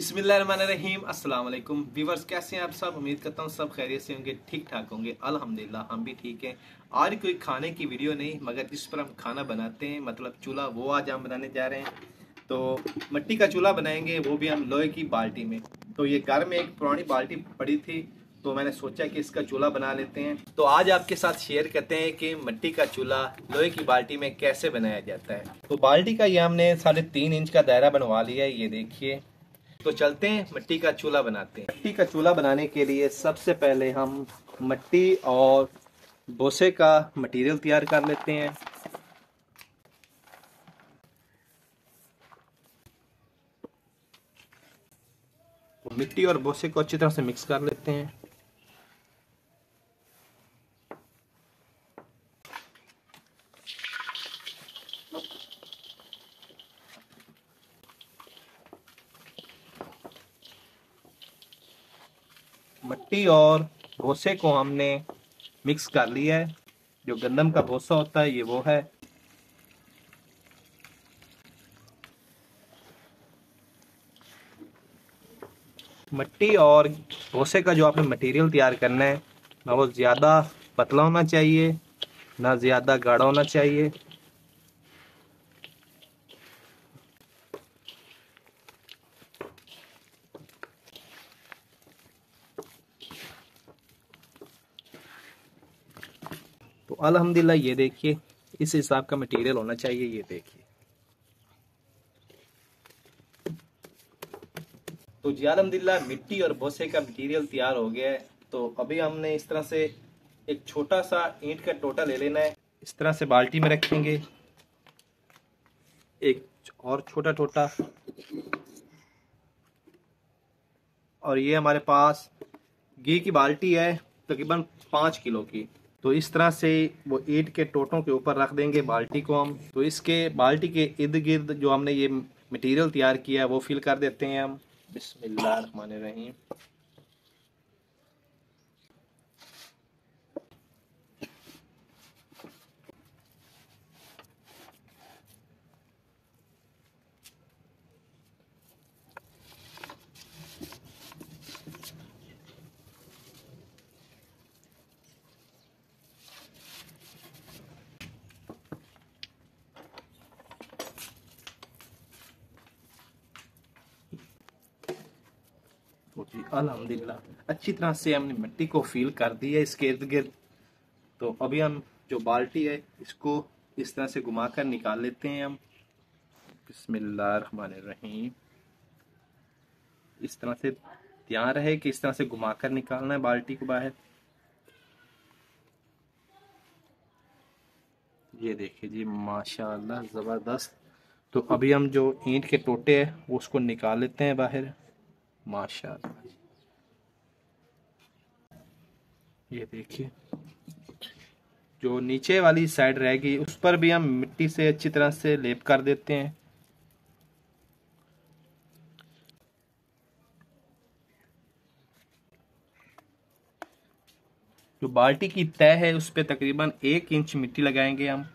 बिस्मिल्लाहिर्रहमानिर्रहीम। अस्सलाम वालेकुम व्यूवर्स, कैसे हैं आप सब। उम्मीद करता हूँ सब खैरियत से होंगे, ठीक ठाक होंगे। अल्हम्दुलिल्लाह हम भी ठीक हैं। आज कोई खाने की वीडियो नहीं, मगर जिस पर हम खाना बनाते हैं मतलब चूल्हा, वो आज हम बनाने जा रहे हैं। तो मिट्टी का चूल्हा बनाएंगे, वो भी हम लोहे की बाल्टी में। तो ये घर में एक पुरानी बाल्टी पड़ी थी, तो मैंने सोचा कि इसका चूल्हा बना लेते हैं। तो आज आपके साथ शेयर करते हैं कि मिट्टी का चूल्हा लोहे की बाल्टी में कैसे बनाया जाता है। तो बाल्टी का ये हमने 3.5 इंच का दायरा बनवा लिया है, ये देखिए। तो चलते हैं मिट्टी का चूल्हा बनाते हैं। मिट्टी का चूल्हा बनाने के लिए सबसे पहले हम मिट्टी और भूसे का मटेरियल तैयार कर लेते हैं। तो मिट्टी और भूसे को अच्छी तरह से मिक्स कर लेते हैं। मिट्टी और भूसे को हमने मिक्स कर लिया है। जो गंदम का भूसा होता है, ये वो है। मिट्टी और भूसे का जो आपने मटेरियल तैयार करना है, ना वो ज़्यादा पतला होना चाहिए, ना ज़्यादा गाढ़ा होना चाहिए। तो अल्हम्दुलिल्लाह ये देखिए, इस हिसाब का मटेरियल होना चाहिए। ये देखिए, तो जी अल्हम्दुलिल्लाह मिट्टी और भूसे का मटेरियल तैयार हो गया है। तो अभी हमने इस तरह से एक छोटा सा ईंट का टोटा ले लेना है। इस तरह से बाल्टी में रखेंगे एक और छोटा टोटा, और ये हमारे पास घी की बाल्टी है तकरीबन 5 किलो की। तो इस तरह से वो ईंट के टोटों के ऊपर रख देंगे बाल्टी को हम। तो इसके बाल्टी के इर्द गिर्द जो हमने ये मटेरियल तैयार किया है वो फिल कर देते हैं हम। बिस्मिल्लाहिर्रहमानिर्रहीम। तो जी अल्हम्दुलिल्लाह अच्छी तरह से हमने मिट्टी को फिल कर दी है इसके इर्द गिर्द। तो अभी हम जो बाल्टी है इसको इस तरह से घुमाकर निकाल लेते हैं हम। बिस्मिल्लाहिर्रहमानिर्रहीम। इस तरह से ध्यान रहे कि इस तरह से घुमाकर निकालना है बाल्टी को बाहर। ये देखिए जी, माशाअल्लाह ज़बरदस्त। तो अभी हम जो ईंट के टोटे हैं वो उसको निकाल लेते हैं बाहर। माशाअल्लाह, ये देखिए। जो नीचे वाली साइड रहेगी उस पर भी हम मिट्टी से अच्छी तरह से लेप कर देते हैं। जो बाल्टी की तय है उस पे तकरीबन 1 इंच मिट्टी लगाएंगे हम।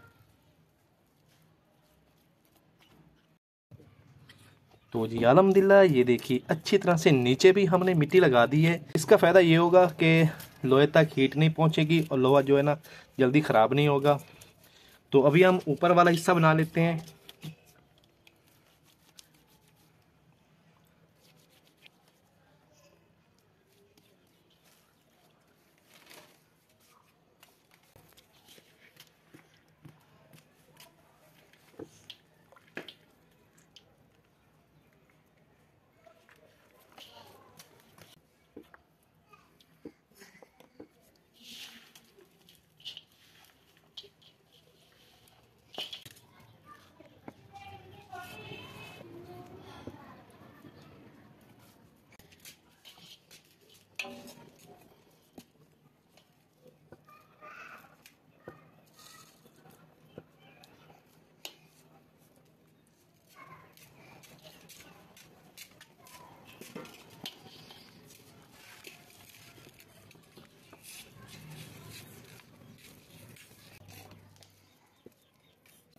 तो जी अल्हम्दुलिल्लाह ये देखिए, अच्छी तरह से नीचे भी हमने मिट्टी लगा दी है। इसका फ़ायदा ये होगा कि लोहे तक हीट नहीं पहुंचेगी और लोहा जो है ना जल्दी ख़राब नहीं होगा। तो अभी हम ऊपर वाला हिस्सा बना लेते हैं।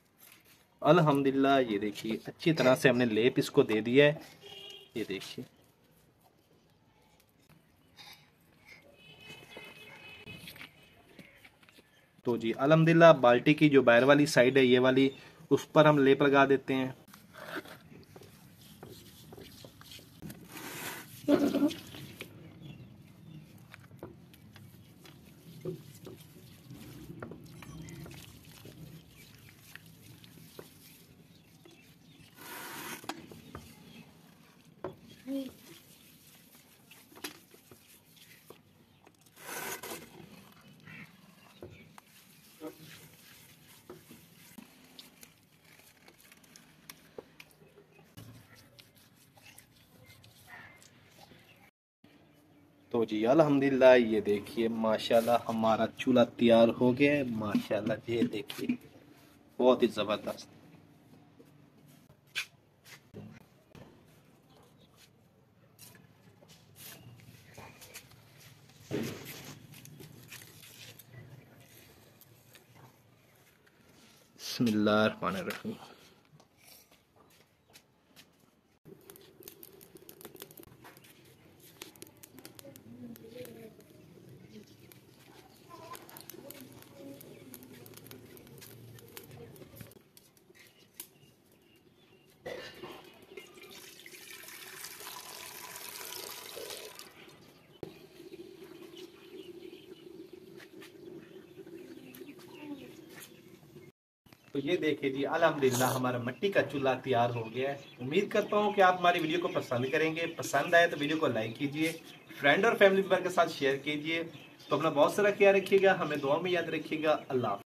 अल्हम्दुलिल्लाह ये देखिए, अच्छी तरह से हमने लेप इसको दे दिया है। ये देखिए, तो जी अल्हम्दुलिल्लाह बाल्टी की जो बाहर वाली साइड है ये वाली, उस पर हम लेप लगा देते हैं। तो जी अल्हम्दुलिल्लाह ये देखिए माशाल्लाह हमारा चूल्हा तैयार हो गया है। माशाल्लाह ये देखिए बहुत ही जबरदस्त। बिस्मिल्लाहिर्रहमानिर्रहीम। तो ये देखिए जी अल्हम्दुलिल्लाह हमारा मिट्टी का चूल्हा तैयार हो गया है। उम्मीद करता हूँ कि आप हमारी वीडियो को पसंद करेंगे। पसंद आए तो वीडियो को लाइक कीजिए, फ्रेंड और फैमिली मेंबर के साथ शेयर कीजिए। तो अपना बहुत सारा ख्याल रखिएगा, हमें दुआ में याद रखिएगा। अल्लाह।